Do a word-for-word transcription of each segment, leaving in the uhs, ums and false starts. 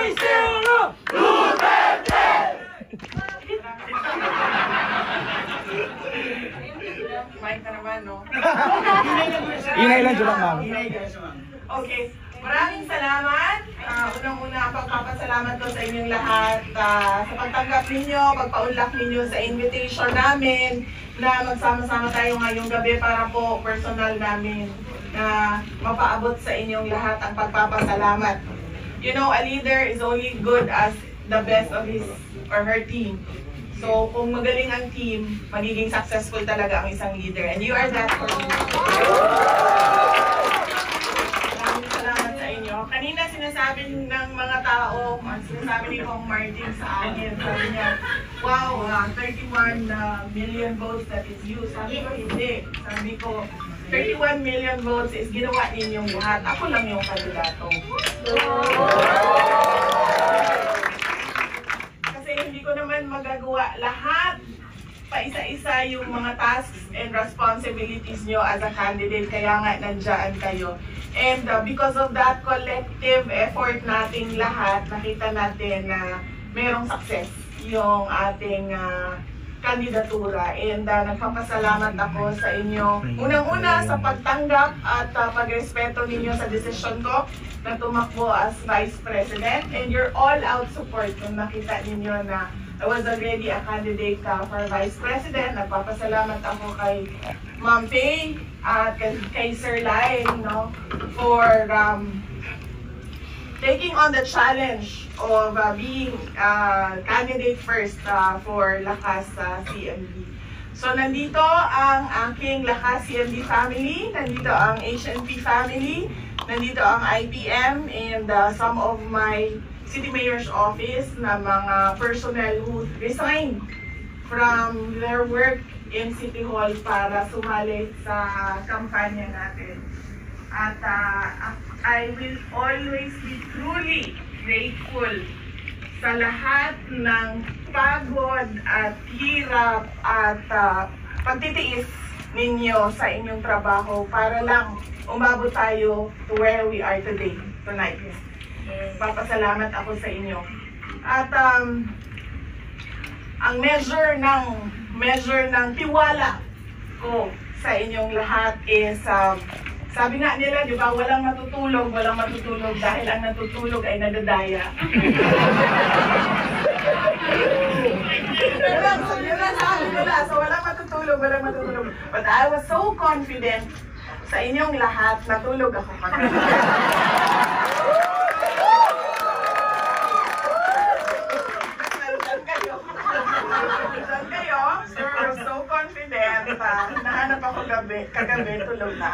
Maricelo Duterte! Mike na naman, no? Inay lang dyan, ma'am. Okay. Maraming salamat. Uh, Unang-una, pagpapasalamat ko sa inyong lahat uh, sa pagtanggap ninyo, pagpaunlak ninyo sa invitation namin na magsama-sama tayo ngayong gabi para po personal namin na mapaabot sa inyong lahat ang pagpapasalamat. You know, a leader is only good as the best of his or her team. So, kung magaling ang team, magiging successful talaga ang isang leader. And you are that for me. Maraming salamat sa inyo. Kanina sinasabi ng mga tao, sinasabi ni Kong Martin sa akin, sabi niya, wow, uh, thirty-one uh, million votes that is you. Sabi ko, hindi. Sabi ko, thirty-one million votes is ginawa ninyong lahat. Ako lang yung kandidato. Kasi hindi ko naman magagawa lahat pa isa-isa yung mga tasks and responsibilities nyo as a candidate. Kaya nga nandyan kayo. And uh, because of that collective effort nating lahat, nakita natin na mayroong success yung ating uh, kandidatura. And uh, nagpapasalamat ako sa inyo. Unang-una sa pagtanggap at uh, pagrespeto ninyo sa desisyon ko na tumakbo as Vice President. And your all-out support kung nakita ninyo na I was already a candidate uh, for Vice President. Nagpapasalamat ako kay Ma'am Pei at kay, kay Sir Lai, no, for um, taking on the challenge of uh, being uh, candidate first uh, for Lakas uh, C M D. So nandito ang aking Lakas C M D family, nandito ang H N P family, nandito ang I P M, and uh, some of my City Mayor's Office na mga personnel who resigned from their work in City Hall para sumali sa kampanya natin. At uh, I will always be truly grateful sa lahat ng pagod at hirap at uh, pagtitiis ninyo sa inyong trabaho para lang umabot tayo to where we are today, tonight. Papasalamat ako sa inyo. At um, ang measure ng measure ng tiwala ko sa inyong lahat is um, sabi nga nila, di ba, walang matutulog, walang matutulog dahil ang natutulog ay nadadaya. Yun lang, so yun lang sabi nila. So walang matutulog, walang matutulog. But I was so confident sa inyong lahat, natulog ako kami. Diyan kayo, sir, so confident. Uh, nahanap ako gabi, kagabi, tulog na.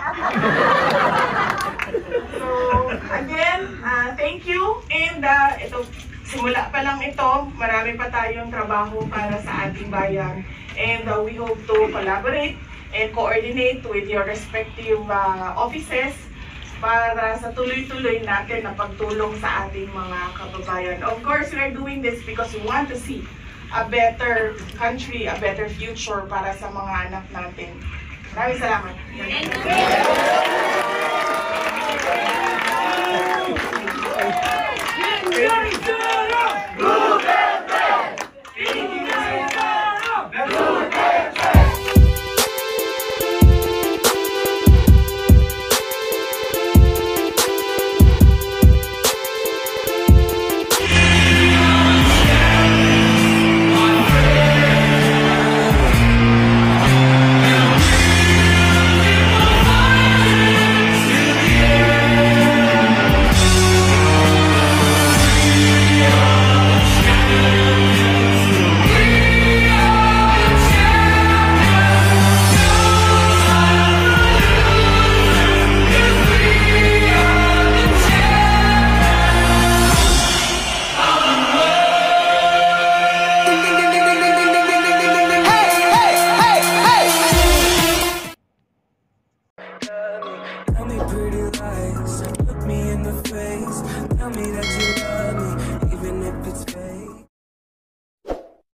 So, again, uh, thank you. And uh, ito, simula pa lang ito, marami pa tayong trabaho para sa ating bayan. And uh, we hope to collaborate and coordinate with your respective uh, offices para sa tuloy-tuloy natin na pagtulong sa ating mga kababayan. Of course, we are doing this because we want to see a better country, a better future para sa mga anak natin. Maraming salamat.